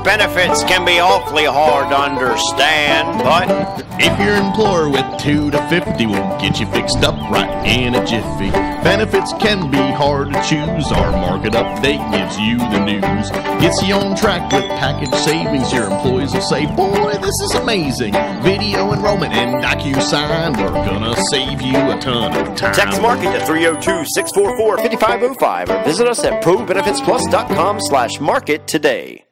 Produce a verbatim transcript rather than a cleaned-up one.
benefits can be awfully hard to understand, but if your employer with two to fifty won't get you fixed up right in a jiffy, benefits can be hard to choose. Our market update gives you the news, gets you on track with package savings. Your employees will say, boy, this is amazing. Video enrollment and DocuSign, we're gonna save you a ton of time. Text Market to three oh two, six four four, five five oh five or visit us at pro benefits plus dot com slash market today.